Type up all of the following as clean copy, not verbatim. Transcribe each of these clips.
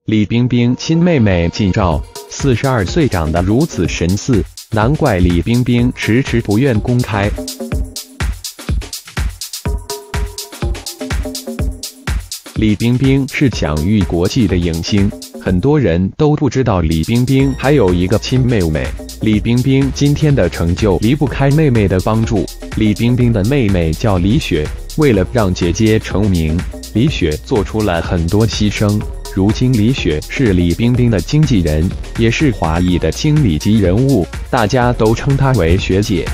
李冰冰亲妹妹近照，42岁长得如此神似，难怪李冰冰迟迟不愿公开。李冰冰是享誉国际的影星，很多人都不知道李冰冰还有一个亲妹妹。李冰冰今天的成就离不开妹妹的帮助。李冰冰的妹妹叫李雪，为了让姐姐成名，李雪做出了很多牺牲。如今李雪是李冰冰的经纪人，也是华谊的经理级人物，大家都称她为学姐。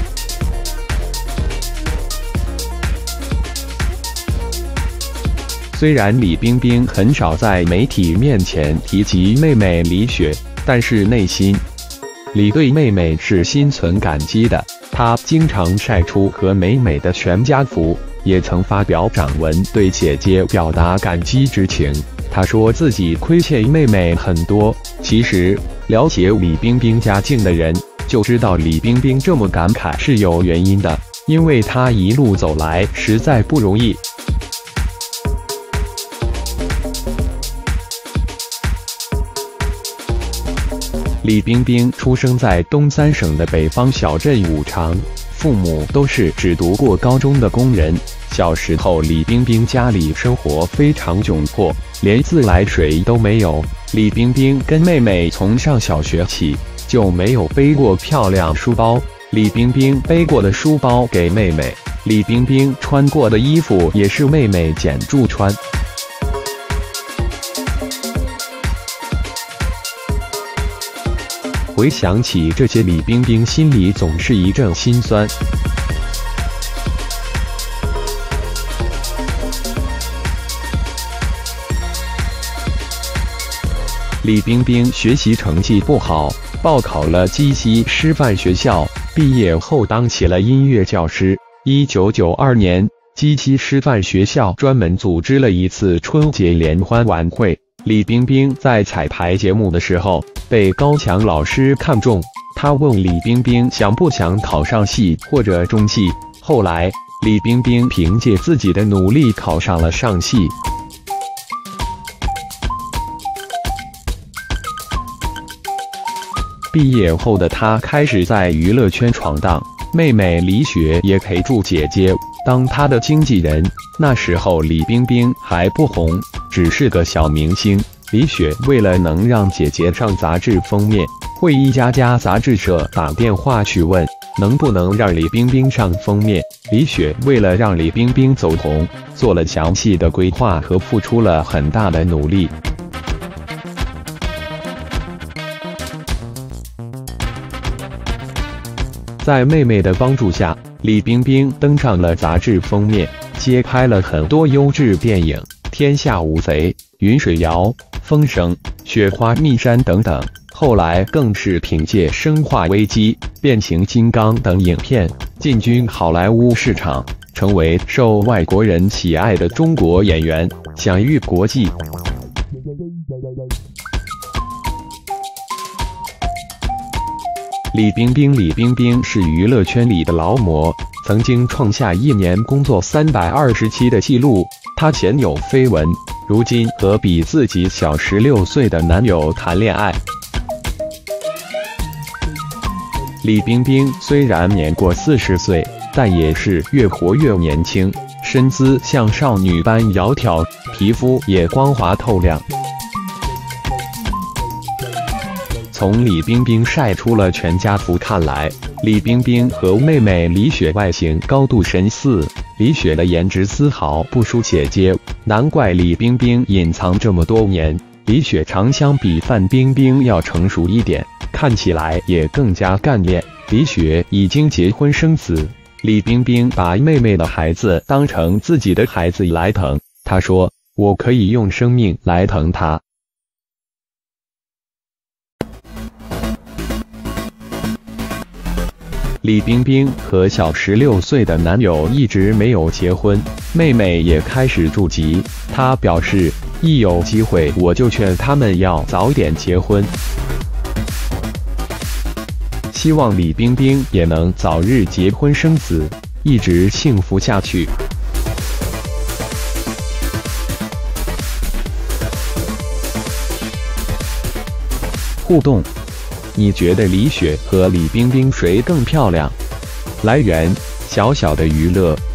虽然李冰冰很少在媒体面前提及妹妹李雪，但是内心里对妹妹是心存感激的。她经常晒出和美美的全家福，也曾发表长文对姐姐表达感激之情。她说自己亏欠妹妹很多。其实了解李冰冰家境的人就知道，李冰冰这么感慨是有原因的，因为她一路走来实在不容易。李冰冰出生在东三省的北方小镇五常，父母都是只读过高中的工人。小时候，李冰冰家里生活非常窘迫，连自来水都没有。李冰冰跟妹妹从上小学起就没有背过漂亮书包，李冰冰背过的书包给妹妹，李冰冰穿过的衣服也是妹妹捡住穿。回想起这些，李冰冰心里总是一阵心酸。李冰冰学习成绩不好，报考了鸡西师范学校，毕业后当起了音乐教师。1992年，鸡西师范学校专门组织了一次春节联欢晚会。李冰冰在彩排节目的时候被高强老师看中，他问李冰冰想不想考上戏或者中戏。后来，李冰冰凭借自己的努力考上了上戏。毕业后的她开始在娱乐圈闯荡，妹妹李雪也陪住姐姐当她的经纪人。那时候李冰冰还不红，只是个小明星。李雪为了能让姐姐上杂志封面，会一家家杂志社打电话去问能不能让李冰冰上封面。李雪为了让李冰冰走红，做了详细的规划和付出了很大的努力。在妹妹的帮助下，李冰冰登上了杂志封面，接拍了很多优质电影，《天下无贼》、《云水谣》、《风声》、《雪花秘山》等等。后来更是凭借《生化危机》、《变形金刚》等影片进军好莱坞市场，成为受外国人喜爱的中国演员，享誉国际。李冰冰是娱乐圈里的劳模，曾经创下1年工作320期的记录。她前有绯闻，如今和比自己小16岁的男友谈恋爱。李冰冰虽然年过40岁，但也是越活越年轻，身姿像少女般窈窕，皮肤也光滑透亮。从李冰冰晒出了全家福看来，李冰冰和妹妹李雪外形高度神似，李雪的颜值丝毫不输姐姐，难怪李冰冰隐藏这么多年。李雪常相比范冰冰要成熟一点，看起来也更加干练。李雪已经结婚生子，李冰冰把妹妹的孩子当成自己的孩子来疼，她说：“我可以用生命来疼他。”李冰冰和小16岁的男友一直没有结婚，妹妹也开始着急。她表示，一有机会我就劝他们要早点结婚，希望李冰冰也能早日结婚生子，一直幸福下去。 互动。你觉得李雪和李冰冰谁更漂亮？来源：小小的娱乐。